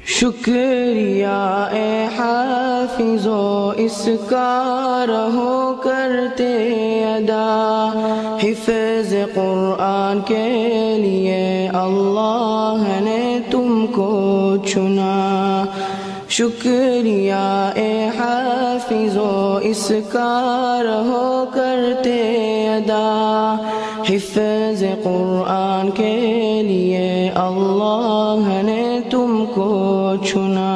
شکریہ اے حافظو اس کا رہو کرتے ادا، حفظ قرآن کے لیے اللہ نے تم کو چنا۔ شکریہ اے حافظو اس کا رہو کرتے ادا، حفظ قرآن کے لیے اللہ نے تم کو چنا۔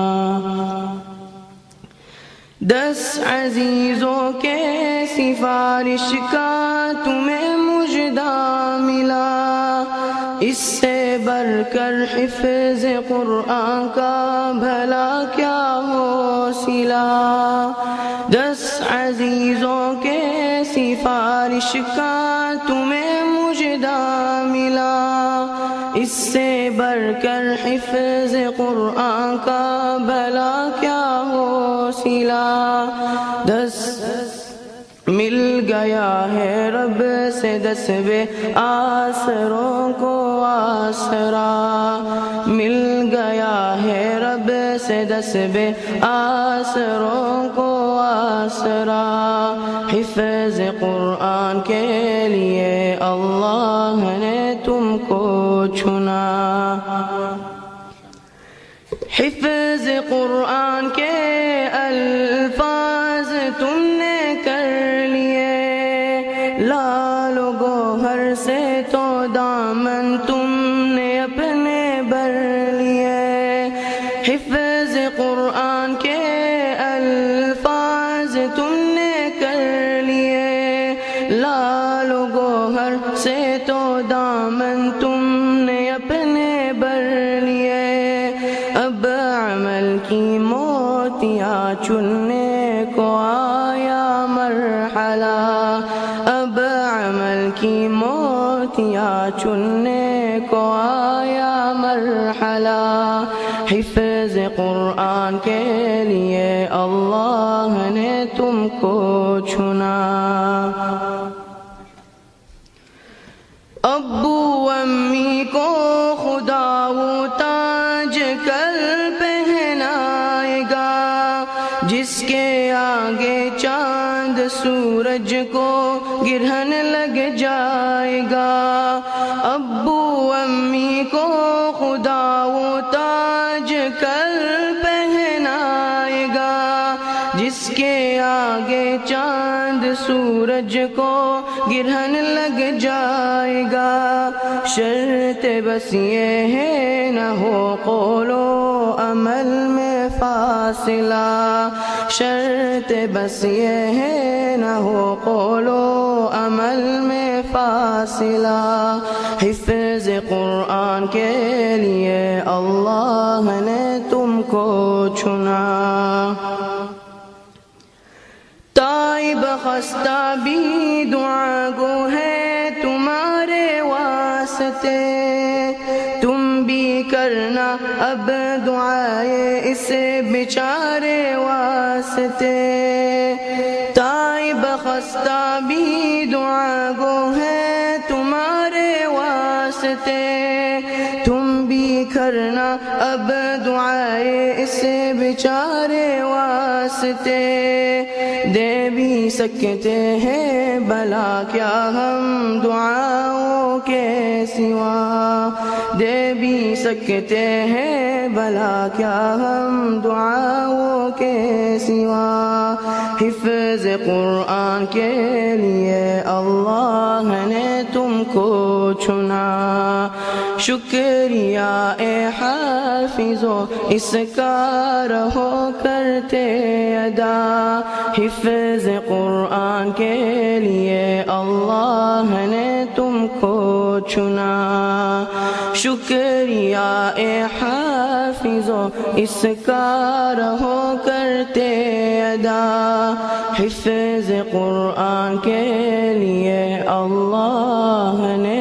10 عزیزوں کے سفارش کا تمہیں مژدہ ملا، اس سے بڑھ کر حفظ قرآن کا بھلا کیا ہو صلہ۔ 10 عزیزوں کے سفارش کا تمہیں مژدہ ملا، اس سے بڑھ کر حفظ قرآن کا بھلا کیا ہو صلہ۔ 10 مل گیا ہے رب سے 10ویں آسروں کو آسرا، مل گیا ہے رب سے 10ویں آسروں کو آسرا، حفظ قرآن کے لیے اللہ نے تم کو چنا۔ حفظ قرآن کے الفاظ تم نے کر لیے، لال و گوہر سے تو دامن تم نے اپنے بھر لیے۔ حفظ قرآن کے الفاظ تم نے کر لیے، لال و گوہر سے تو دامن تم نے اپنے بھر لیے۔ اب عمل کی موتیاں چننے کو آیا مرحلہ، اب عمل کی موتیاں چننے کو آیا مرحلہ، حفظ قرآن کے لیے اللہ نے تم کو چنا۔ ابو امی کو خدا وہ تاج کل پہنائے گا، جس کے آگے چاند سورج کو گرہن لگ جائے گا۔ ابو امی کو خدا وہ تاج کل پہنائے گا، جس کے آگے چاند سورج کو گرہن لگ جائے گا۔ شرط بس یہ ہے نہ ہو قول و عمل میں فاصلہ، شرط بس یہ ہے نہ ہو قول و عمل میں فاصلہ، حفظ قرآن کے لیے اللہ نے تم کو چنا۔ تائب خستہ بھی دعا گو ہے تمہارے واسطے، تم بھی کرنا اب دعائے اس بیچارے واسطے۔ تائب خستہ بھی دعا گو ہے تمہارے واسطے، تم بھی کرنا اب دعائے اس بیچارے واسطے۔ دے بھی سکتے ہیں بھلا کیا ہم دعاؤں کے سوا، دے بھی سکتے ہیں بھلا کیا ہم دعاؤں کے سوا، حفظ قرآن کے لیے اللہ نے تم کو چنا۔ شکریہ اے حافظو اس کا رہو کرتے ادا، حفظ قرآن کے لیے اللہ نے تم کو چنا۔ شکریہ اے حافظو اس کا رہو کرتے ادا، حفظ قرآن کے لیے اللہ نے